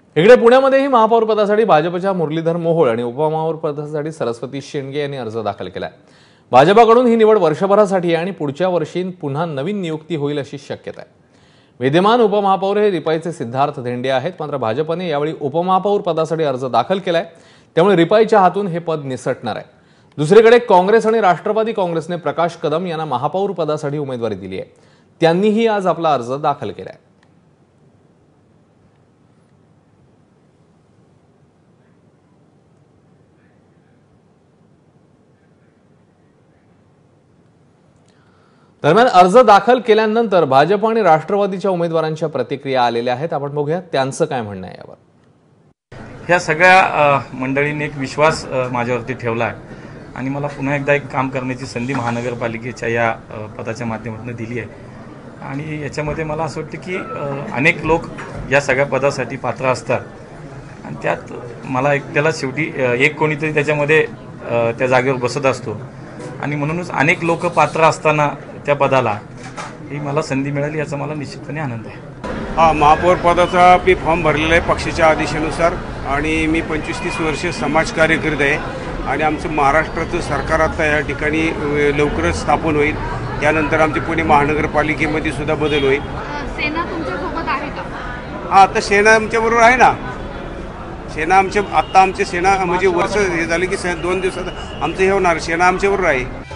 इकडे पुण्यामध्येही महापौर पदासाठी भाजपच्या मुरलीधर मोहोळ आणि उपमहापौर पदासाठी सरस्वती शेंडगे यांनी अर्ज दाखल केलाय। भाजपकडून ही निवड वर्षभरासाठी आणि पुढच्या वर्षी पुन्हा नवीन नियुक्ती होईल अशी शक्यता आहे। विद्यमान उपमहापौर हे रिपाईचे सिद्धार्थ धेंडे आहेत, मात्र भाजपने यावेळी उपमहापौर पदासाठी अर्ज दाखल केलाय, त्यामुळे रिपाईच्या हातून हे पद निसटणार आहे। दुसरीकडे काँग्रेस आणि राष्ट्रवादी काँग्रेसने प्रकाश कदम यांना महापौर पदासाठी उमेदवारी दिली आहे, त्यांनीही आज आपला अर्ज दाखल केलाय। दरम्यान अर्ज दाखल केल्यानंतर भाजप आणि राष्ट्रवादीच्या उमेदवारांच्या प्रतिक्रिया आलेल्या आहेत, आपण बघूया त्यांचं काय म्हणणं आहे यावर। ह्या सगळ्या मंडळींनी एक विश्वास माझ्यावरती ठेवला आहे आणि मला पुन्हा एकदा एक काम करण्याची संधी महानगरपालिकेच्या या पदाच्या माध्यमातून दिली आहे। आणि याच्यामध्ये मला असं वाटतं की अनेक लोक या सगळ्या पदासाठी पात्र असतात आणि त्यात मला एकट्याला शेवटी एक कोणीतरी त्याच्यामध्ये त्या जागेवर बसत असतो आणि म्हणूनच अनेक लोक पात्र असताना त्या पदाला ही मला संधी मिळाली याचा मला निश्चितपणे आनंद आहे। हा महापौर पदाचा मी फॉर्म भरलेला आहे पक्षाच्या आदेशानुसार आणि मी 25-30 वर्ष समाजकार्य करत आहे आणि आमचं महाराष्ट्राचं सरकार आता या ठिकाणी लवकरच स्थापन होईल। त्यानंतर आमच्या पुणे महानगरपालिकेमध्ये सुद्धा बदल होईल। सेना तुमच्यासोबत आहे का? हा, आता सेना आमच्याबरोबर आहे ना। सेना आमच्या सेना म्हणजे वर्ष हे झाले की 2 दिवसात आमचं हे होणार, सेना आमच्याबरोबर आहे।